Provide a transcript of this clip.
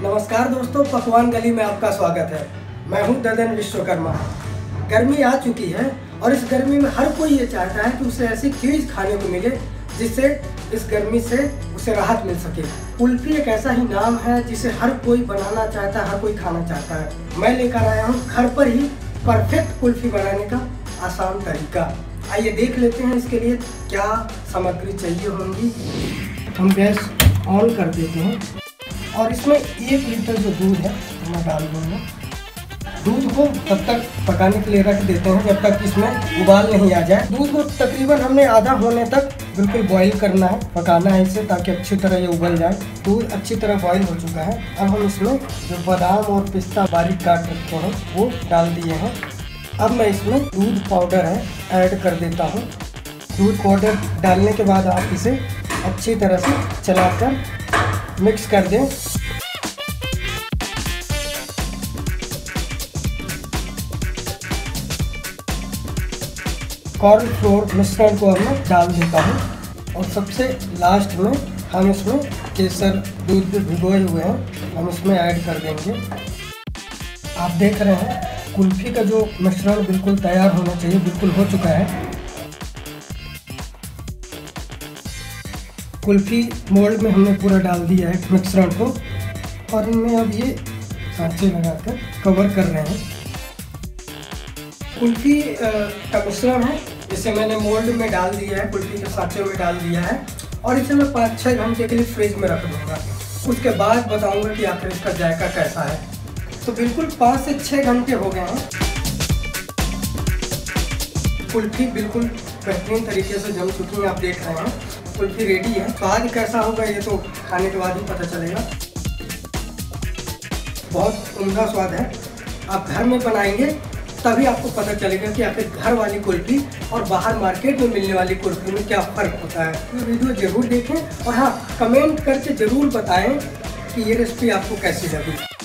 नमस्कार दोस्तों, पकवान गली में आपका स्वागत है। मैं हूं ददन विश्वकर्मा। गर्मी आ चुकी है और इस गर्मी में हर कोई ये चाहता है कि उसे ऐसी चीज़ खाने को मिले जिससे इस गर्मी से उसे राहत मिल सके। कुल्फी एक ऐसा ही नाम है जिसे हर कोई बनाना चाहता है, हर कोई खाना चाहता है। मैं लेकर आया हूँ घर पर ही परफेक्ट कुल्फी बनाने का आसान तरीका। आइए देख लेते हैं इसके लिए क्या सामग्री चाहिए होंगी। हम गैस ऑन कर देते हैं और इसमें 1 लीटर जो दूध है मैं डाल दूँगा। दूध को तब तक पकाने के लिए रख देते हैं जब तक इसमें उबाल नहीं आ जाए। दूध को तकरीबन हमने आधा होने तक बिल्कुल बॉईल करना है, पकाना है इसे ताकि अच्छी तरह ये उबल जाए। दूध अच्छी तरह बॉईल हो चुका है। अब हम इसमें जो बादाम और पिस्ता बारीक काट रखे हैं वो डाल दिए हैं। अब मैं इसमें दूध पाउडर है ऐड कर देता हूँ। दूध पाउडर डालने के बाद आप इसे अच्छी तरह से चलाकर मिक्स कर दें। कॉर्न फ्लोर मिश्रण को मैं डाल देता हूँ और सबसे लास्ट में हम इसमें केसर दूध भी भिगोए हुए हैं हम इसमें ऐड कर देंगे। आप देख रहे हैं कुल्फी का जो मिश्रण बिल्कुल तैयार होना चाहिए, बिल्कुल हो चुका है। कुल्फी मोल्ड में हमने पूरा डाल दिया है मिश्रण को और इनमें अब ये सांचे लगाकर कवर कर रहे हैं। कुल्फी का मिश्रण है जिसे मैंने मोल्ड में डाल दिया है, कुल्फी के सांचे में डाल दिया है और इसे मैं 5-6 घंटे के लिए फ्रिज में रख दूँगा। उसके बाद बताऊँगा कि आखिर इसका जायका कैसा है। तो बिल्कुल 5 से 6 घंटे हो गए हैं। कुल्फी बिल्कुल बेहतरीन तरीके से जम चुकी है, आप देख रहे हैं। कुल्फी रेडी है। स्वाद कैसा होगा ये तो खाने के बाद ही पता चलेगा। बहुत उम्दा स्वाद है। आप घर में बनाएंगे तभी आपको पता चलेगा कि आखिर घर वाली कुल्फी और बाहर मार्केट में मिलने वाली कुल्फी में क्या फ़र्क होता है। तो वीडियो ज़रूर देखें और हाँ, कमेंट करके ज़रूर बताएं कि ये रेसिपी आपको कैसी लगी।